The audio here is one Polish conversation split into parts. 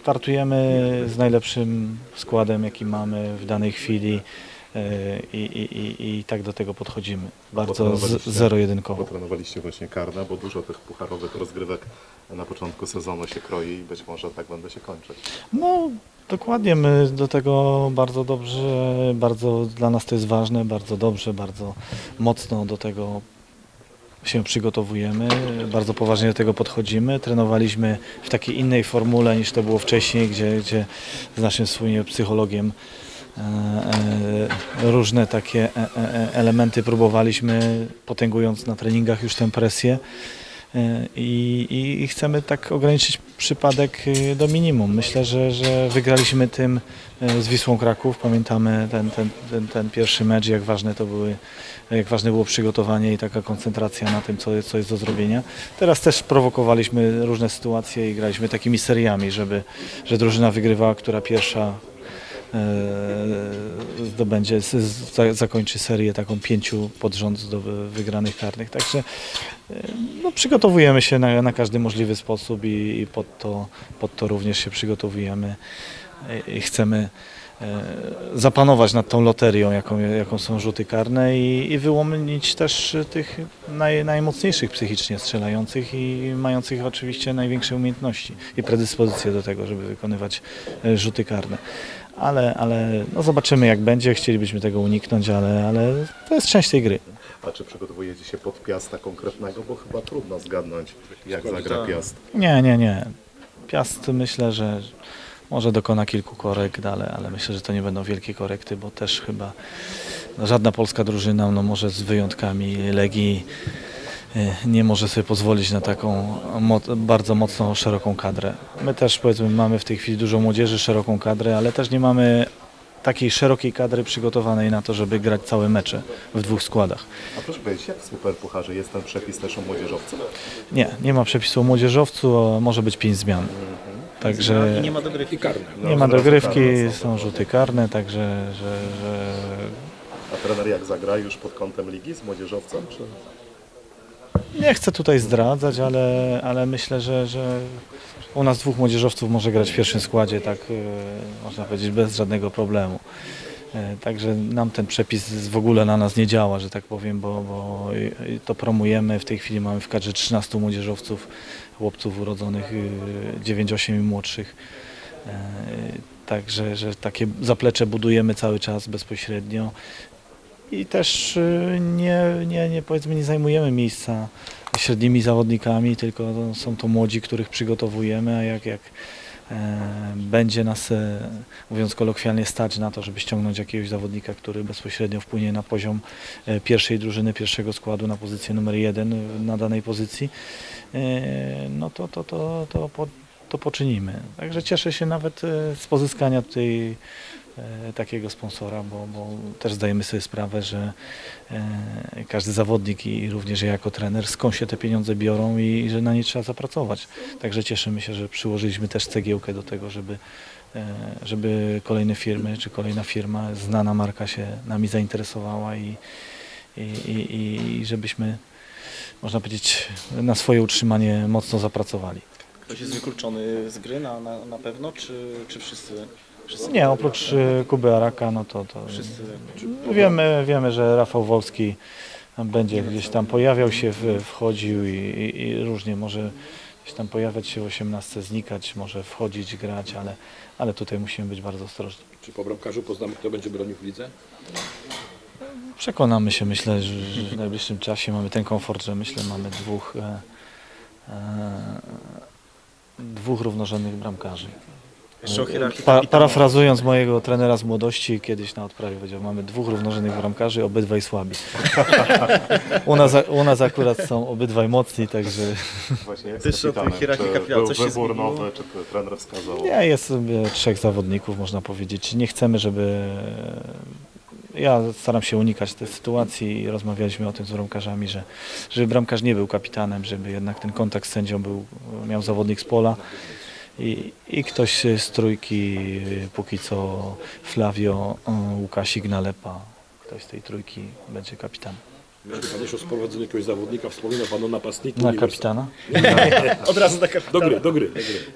startujemy z najlepszym składem, jaki mamy w danej chwili i tak do tego podchodzimy. Bardzo zero-jedynkowo. Potrenowaliście właśnie karne, bo dużo tych pucharowych rozgrywek na początku sezonu się kroi i być może tak będą się kończyć. No dokładnie, my do tego bardzo dobrze, bardzo dla nas to jest ważne, bardzo dobrze, bardzo mocno do tego się przygotowujemy, bardzo poważnie do tego podchodzimy. Trenowaliśmy w takiej innej formule niż to było wcześniej, gdzie z naszym wspólnie psychologiem różne takie elementy próbowaliśmy, potęgując na treningach już tę presję. I chcemy tak ograniczyć przypadek do minimum. Myślę, że wygraliśmy tym z Wisłą Kraków. Pamiętamy ten pierwszy mecz, jak ważne było przygotowanie i taka koncentracja na tym, co jest do zrobienia. Teraz też prowokowaliśmy różne sytuacje i graliśmy takimi seriami, że drużyna wygrywała, która pierwsza zakończy serię taką 5 pod rząd wygranych karnych. Także no, przygotowujemy się na każdy możliwy sposób i pod to również się przygotowujemy i chcemy zapanować nad tą loterią, jaką są rzuty karne i wyłonić też tych najmocniejszych psychicznie strzelających i mających oczywiście największe umiejętności i predyspozycje do tego, żeby wykonywać rzuty karne. Ale no zobaczymy jak będzie, chcielibyśmy tego uniknąć, ale to jest część tej gry. A czy przygotowujecie się pod Piasta konkretnego, bo chyba trudno zgadnąć jak zagra Piast? Nie. Piast myślę, że może dokona kilku korekt, ale myślę, że to nie będą wielkie korekty, bo też chyba żadna polska drużyna, no może z wyjątkami Legii, nie może sobie pozwolić na taką bardzo mocną, szeroką kadrę. My też powiedzmy mamy w tej chwili dużo młodzieży, szeroką kadrę, ale też nie mamy takiej szerokiej kadry przygotowanej na to, żeby grać całe mecze w 2 składach. A proszę powiedzieć, jak w Superpucharze jest ten przepis też o młodzieżowcu? Nie ma przepisu o młodzieżowcu, może być 5 zmian. Także nie ma dogrywki karnej. Nie ma dogrywki, są rzuty karne, także A trener jak zagra już pod kątem ligi z młodzieżowcem? Czy... Nie chcę tutaj zdradzać, ale myślę, że u nas 2 młodzieżowców może grać w pierwszym składzie, tak można powiedzieć, bez żadnego problemu. Także nam ten przepis w ogóle na nas nie działa, że tak powiem, bo to promujemy. W tej chwili mamy w kadrze 13 młodzieżowców, chłopców urodzonych 9-8 i młodszych. Także że takie zaplecze budujemy cały czas bezpośrednio. I też powiedzmy nie zajmujemy miejsca średnimi zawodnikami, tylko są to młodzi, których przygotowujemy, a jak będzie nas, mówiąc kolokwialnie, stać na to, żeby ściągnąć jakiegoś zawodnika, który bezpośrednio wpłynie na poziom pierwszej drużyny, pierwszego składu, na pozycję numer 1 na danej pozycji, no to poczynimy. Także cieszę się nawet z pozyskania tutaj takiego sponsora, bo też zdajemy sobie sprawę, że każdy zawodnik i również ja jako trener skąd się te pieniądze biorą i że na nie trzeba zapracować. Także cieszymy się, że przyłożyliśmy też cegiełkę do tego, żeby kolejne firmy czy kolejna firma, znana marka się nami zainteresowała i żebyśmy, można powiedzieć, na swoje utrzymanie mocno zapracowali. Ktoś jest wykluczony z gry na pewno, czy wszyscy? Nie, oprócz Kuby Araka, no to Wszyscy. wiemy, że Rafał Wolski będzie gdzieś tam pojawiał się, wchodził i różnie może gdzieś tam pojawiać się w 18, znikać, może wchodzić, grać, ale tutaj musimy być bardzo ostrożni. Czy po bramkarzu poznamy, kto będzie bronił w lidze? Przekonamy się, myślę, że w najbliższym czasie mamy ten komfort, że myślę mamy dwóch równorzędnych bramkarzy. Parafrazując mojego trenera z młodości, kiedyś na odprawie powiedział, mamy 2 równorzędnych bramkarzy, obydwaj słabi. U nas akurat są obydwaj mocni, także... Właśnie jak Też o tej hierarchii kapitana coś się wybór zmieniło? nowy, czy trener wskazał? Nie, jest 3 zawodników, można powiedzieć. Nie chcemy, żeby... Ja staram się unikać tej sytuacji i rozmawialiśmy o tym z bramkarzami, żeby bramkarz nie był kapitanem, żeby jednak ten kontakt z sędzią miał zawodnik z pola. I ktoś z trójki, póki co Flavio, Łukasik, Nalepa, ktoś z tej trójki będzie kapitanem. Miałby Pan jeszcze o sprowadzeniu jakiegoś zawodnika, wspominał Pan o napastniku. Na kapitana? Od razu na kapitana. Do gry.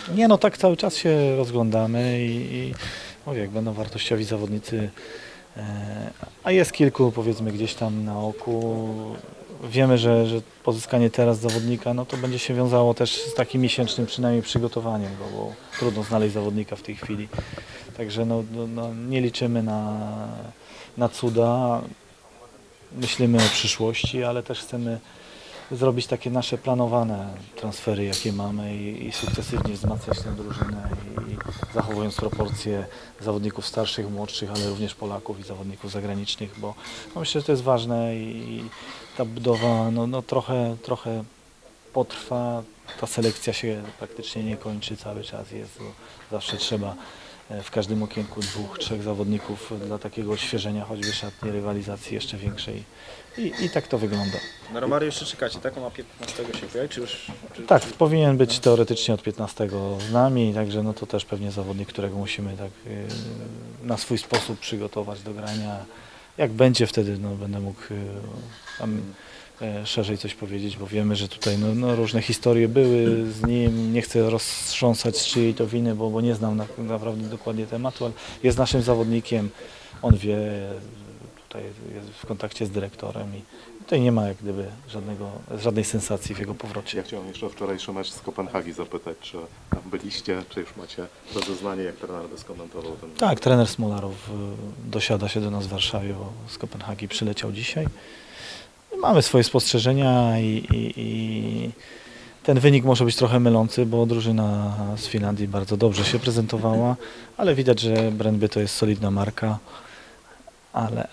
Nie no, tak cały czas się rozglądamy i mówię, jak będą wartościowi zawodnicy, a jest kilku powiedzmy gdzieś tam na oku. Wiemy, że pozyskanie teraz zawodnika, no to będzie się wiązało też z takim miesięcznym przynajmniej przygotowaniem, bo trudno znaleźć zawodnika w tej chwili. Także no, nie liczymy na cuda, myślimy o przyszłości, ale też chcemy zrobić takie nasze planowane transfery, jakie mamy i sukcesywnie wzmacniać tę drużynę i zachowując proporcje zawodników starszych, młodszych, ale również Polaków i zawodników zagranicznych, bo no myślę, że to jest ważne i ta budowa no trochę potrwa, ta selekcja się praktycznie nie kończy, cały czas jest, bo zawsze trzeba w każdym okienku 2-3 zawodników dla takiego odświeżenia choćby szatni, rywalizacji jeszcze większej i tak to wygląda. Na Romary jeszcze czekacie, tak? On ma 15 się pojawi, czy już? Tak, powinien być teoretycznie od 15 z nami, także no to też pewnie zawodnik, którego musimy tak na swój sposób przygotować do grania. Jak będzie wtedy, no będę mógł tam szerzej coś powiedzieć, bo wiemy, że tutaj no różne historie były z nim. Nie chcę roztrząsać z czyjej to winy, bo nie znam naprawdę dokładnie tematu, ale jest naszym zawodnikiem, on wie, tutaj jest w kontakcie z dyrektorem i tutaj nie ma jak gdyby żadnej sensacji w jego powrocie. Ja chciałem jeszcze o wczorajszy mecz z Kopenhagi zapytać, czy tam byliście, czy już macie rozeznanie, jak trener by skomentował ten mecz? Tak, trener Smolarow dosiada się do nas w Warszawie, bo z Kopenhagi przyleciał dzisiaj. Mamy swoje spostrzeżenia i ten wynik może być trochę mylący, bo drużyna z Finlandii bardzo dobrze się prezentowała, ale widać, że Brøndby to jest solidna marka, ale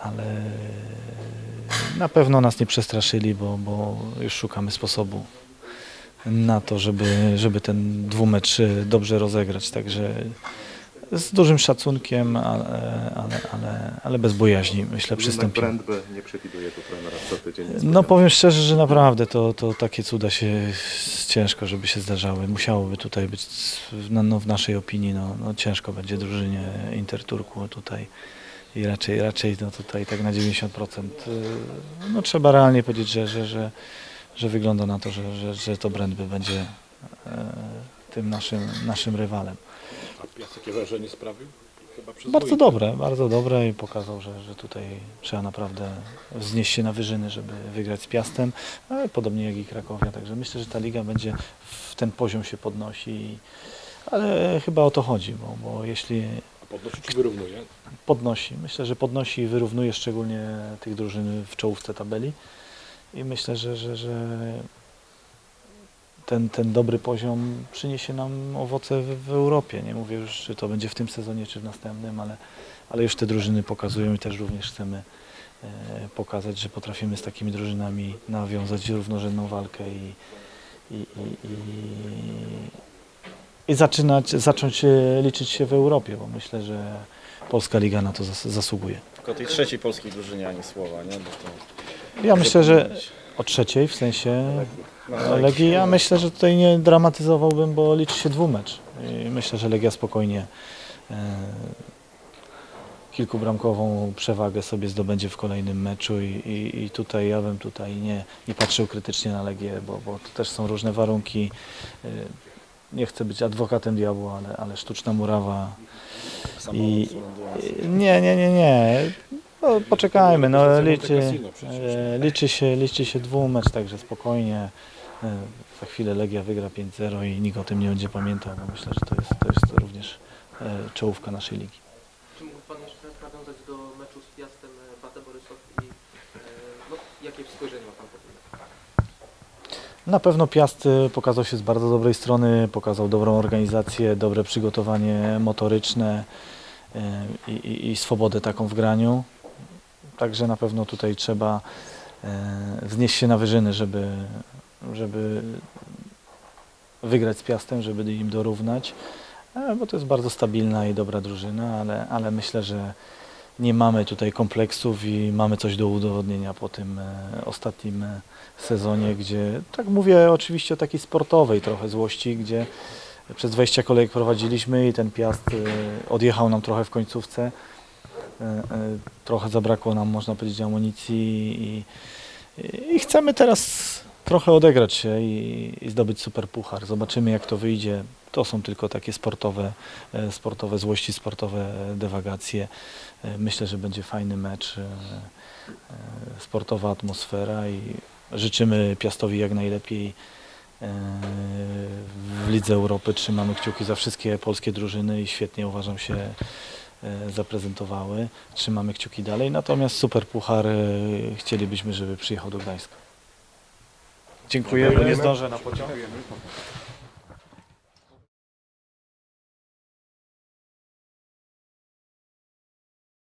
na pewno nas nie przestraszyli, bo już szukamy sposobu na to, żeby ten dwumecz dobrze rozegrać, także z dużym szacunkiem, ale bez bojaźni, myślę, przystąpimy. Brøndby nie przewiduje tu trenera co tydzień. No powiem szczerze, że naprawdę to takie cuda się ciężko, żeby się zdarzały. Musiałoby tutaj być, w naszej opinii, no ciężko będzie drużynie Interturku tutaj i raczej no tutaj tak na 90%. No trzeba realnie powiedzieć, że wygląda na to, że to Brøndby będzie tym naszym rywalem. A Piast jakie wrażenie sprawił? Chyba Bardzo dobre i pokazał, że tutaj trzeba naprawdę wznieść się na wyżyny, żeby wygrać z Piastem, ale podobnie jak i Krakowia, także myślę, że ta liga będzie w ten poziom się podnosi, ale chyba o to chodzi, bo jeśli A podnosi czy wyrównuje? podnosi, myślę, że podnosi i wyrównuje szczególnie tych drużyn w czołówce tabeli i myślę, że ten dobry poziom przyniesie nam owoce w Europie. Nie mówię już, czy to będzie w tym sezonie, czy w następnym, ale już te drużyny pokazują i też również chcemy pokazać, że potrafimy z takimi drużynami nawiązać równorzędną walkę i zacząć liczyć się w Europie, bo myślę, że Polska Liga na to zasługuje. Tylko tej trzeciej polskiej drużynie ani słowa, nie? Bo to Ja myślę, że o trzeciej, w sensie Legii, ja myślę, że tutaj nie dramatyzowałbym, bo liczy się dwumecz. I myślę, że Legia spokojnie kilkubramkową przewagę sobie zdobędzie w kolejnym meczu i tutaj ja bym nie patrzył krytycznie na Legię, bo to też są różne warunki. Nie chcę być adwokatem diabła, ale sztuczna murawa i nie. No, poczekajmy, no, liczy się dwumecz, także spokojnie. Za chwilę Legia wygra 5-0 i nikt o tym nie będzie pamiętał, bo myślę, że to jest również czołówka naszej ligi. Czy mógł Pan jeszcze raz nawiązać do meczu z Piastem Bate Borysow i jakie spojrzenie ma Pan po tym? Na pewno Piast pokazał się z bardzo dobrej strony, pokazał dobrą organizację, dobre przygotowanie motoryczne i swobodę taką w graniu. Także na pewno tutaj trzeba wznieść się na wyżyny, żeby wygrać z Piastem, żeby im dorównać, bo to jest bardzo stabilna i dobra drużyna, ale myślę, że nie mamy tutaj kompleksów i mamy coś do udowodnienia po tym ostatnim sezonie, gdzie, tak mówię oczywiście o takiej sportowej trochę złości, gdzie przez 20 kolejek prowadziliśmy i ten Piast odjechał nam trochę w końcówce. Trochę zabrakło nam, można powiedzieć, amunicji i chcemy teraz trochę odegrać się i zdobyć super puchar. Zobaczymy, jak to wyjdzie. to są tylko takie sportowe złości, sportowe dywagacje. Myślę, że będzie fajny mecz, sportowa atmosfera i życzymy Piastowi jak najlepiej w Lidze Europy. Trzymamy kciuki za wszystkie polskie drużyny i świetnie, uważam, się zaprezentowały. Trzymamy kciuki dalej, natomiast super puchar chcielibyśmy, żeby przyjechał do Gdańska. Dziękuję, bo nie zdążę na pociąg.